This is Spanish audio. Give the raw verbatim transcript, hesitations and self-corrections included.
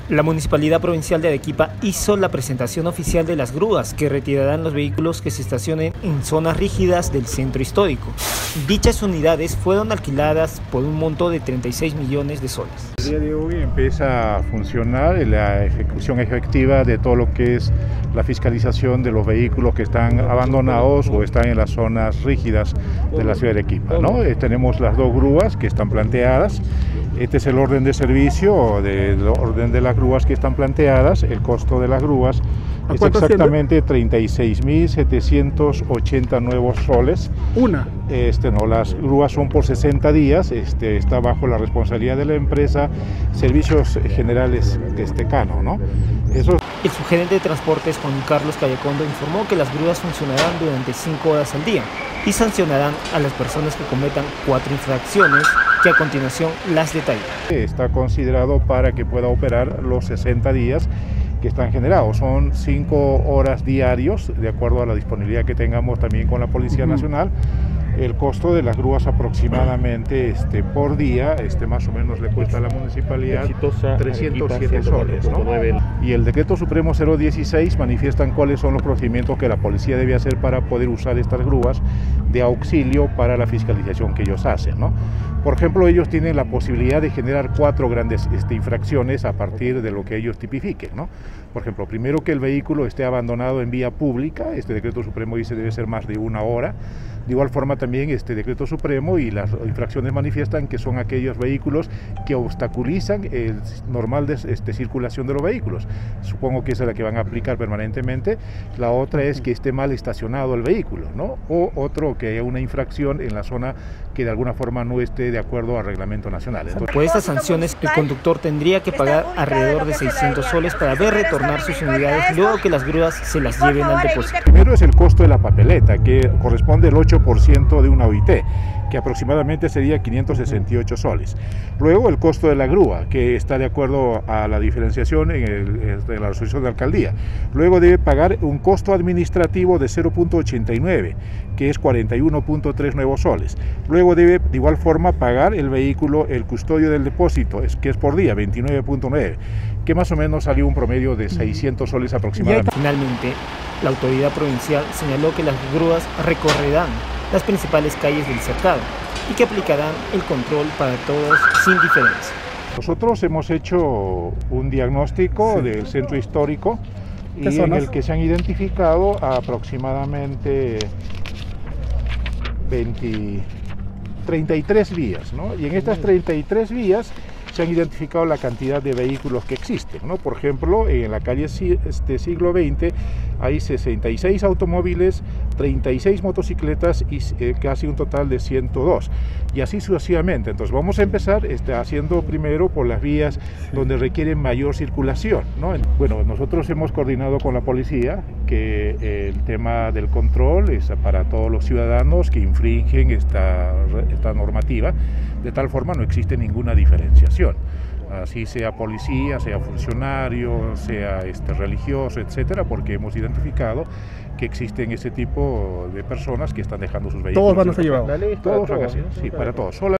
La Municipalidad Provincial de Arequipa hizo la presentación oficial de las grúas que retirarán los vehículos que se estacionen en zonas rígidas del centro histórico. Dichas unidades fueron alquiladas por un monto de treinta y seis millones de soles. El día de hoy empieza a funcionar la ejecución efectiva de todo lo que es la fiscalización de los vehículos que están abandonados o están en las zonas rígidas de la ciudad de Arequipa, ¿no? Eh, tenemos las dos grúas que están planteadas. Este es el orden de servicio, del orden de las grúas que están planteadas. El costo de las grúas es exactamente treinta y seis mil setecientos ochenta nuevos soles. Una. Este, no, las grúas son por sesenta días, este, está bajo la responsabilidad de la empresa Servicios Generales de este Cano, ¿no? Eso... El subgerente de transportes Juan Carlos Callacondo informó que las grúas funcionarán durante cinco horas al día y sancionarán a las personas que cometan cuatro infracciones, que a continuación las detalla. Está considerado para que pueda operar los sesenta días que están generados. Son cinco horas diarios, de acuerdo a la disponibilidad que tengamos también con la Policía uh-huh. Nacional. El costo de las grúas aproximadamente este, por día, este, más o menos le cuesta a la municipalidad trescientos siete soles, ¿no? Y el decreto supremo cero dieciséis manifiestan cuáles son los procedimientos que la policía debe hacer para poder usar estas grúas de auxilio para la fiscalización que ellos hacen, ¿no? Por ejemplo, ellos tienen la posibilidad de generar cuatro grandes este, infracciones a partir de lo que ellos tipifiquen, ¿no? Por ejemplo, primero, que el vehículo esté abandonado en vía pública. Este decreto supremo dice debe ser más de una hora. De igual forma también este decreto supremo y las infracciones manifiestan que son aquellos vehículos que obstaculizan el normal de, este, circulación de los vehículos. Supongo que esa es la que van a aplicar permanentemente. La otra es que esté mal estacionado el vehículo, ¿no? O otro, que haya una infracción en la zona que de alguna forma no esté de acuerdo al reglamento nacional. Entonces, por estas sanciones, el conductor tendría que pagar alrededor de seiscientos soles para ver retornar sus unidades luego que las grúas se las lleven al depósito. Primero es el costo de la papeleta, que corresponde al ocho por ciento de una O I T, que aproximadamente sería quinientos sesenta y ocho soles. Luego el costo de la grúa, que está de acuerdo a la diferenciación en, el, en la resolución de alcaldía. Luego debe pagar un costo administrativo de cero punto ochenta y nueve, que es cuarenta y uno punto tres nuevos soles. Luego debe de igual forma pagar el vehículo, el custodio del depósito, es, que es por día, veintinueve punto nueve, que más o menos salió un promedio de seiscientos soles aproximadamente. Finalmente, la autoridad provincial señaló que las grúas recorrerán las principales calles del cercado y que aplicarán el control para todos sin diferencia. Nosotros hemos hecho un diagnóstico sí. del centro histórico y en el que se han identificado aproximadamente veinte, treinta y tres vías, ¿no? Y en estas treinta y tres vías se han identificado la cantidad de vehículos que existen, ¿no? Por ejemplo, en la calle este siglo veinte hay sesenta y seis automóviles, treinta y seis motocicletas y eh, casi un total de ciento dos, y así sucesivamente. Entonces vamos a empezar este, haciendo primero por las vías sí. donde requieren mayor circulación, ¿no? Bueno, nosotros hemos coordinado con la policía que eh, el tema del control es para todos los ciudadanos que infringen esta, esta normativa, de tal forma no existe ninguna diferenciación. Así sea policía, sea funcionario, sea este, religioso, etcétera, porque hemos identificado que existen ese tipo de personas que están dejando sus vehículos. ¿Todos van a ser llevados? Todos, todos, sí, para todos.